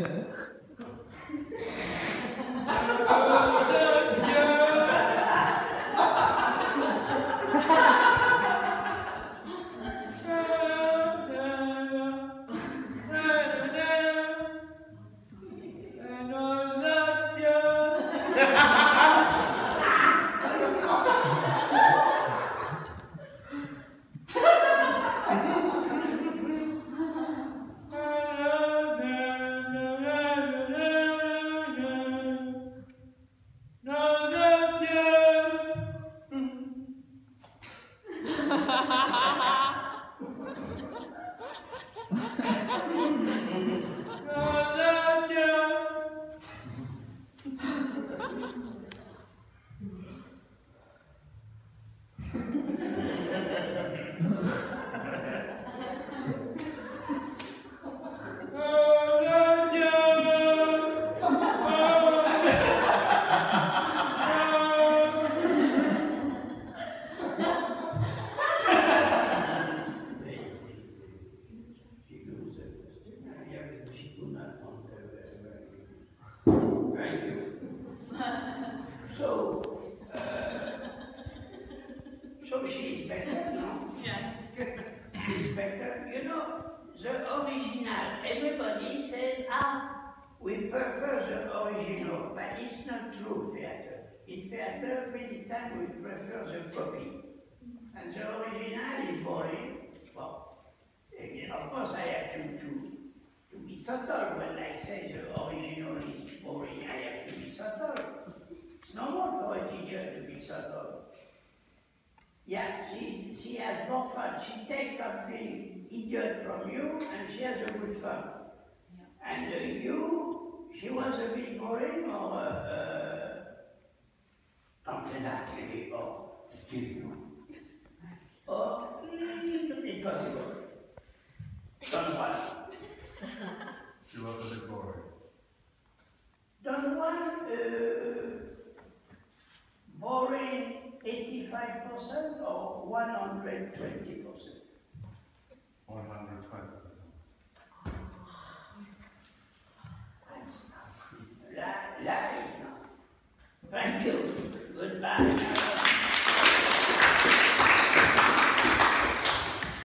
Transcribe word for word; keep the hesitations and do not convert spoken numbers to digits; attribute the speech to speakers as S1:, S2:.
S1: So, uh, so she's better now.
S2: Yeah.
S1: She's better. You know, the original, everybody says, ah, we prefer the original, but it's not true theater. In theater, many times we prefer the copy. And the original is boring. Well, again, of course I have to, to, to be subtle when I say the original is boring. I have to be subtle. It's normal for a teacher to be subtle. Yeah, she, she has more fun. She takes something idiot from you and she has a good fun. Yeah. And uh, you, she was a bit boring or something uh, that maybe, or kill you. Or mm, impossible. Don Juan.
S3: She was a bit boring.
S1: Don Juan, uh, boring eighty-five percent or one hundred twenty percent?
S3: one hundred twenty.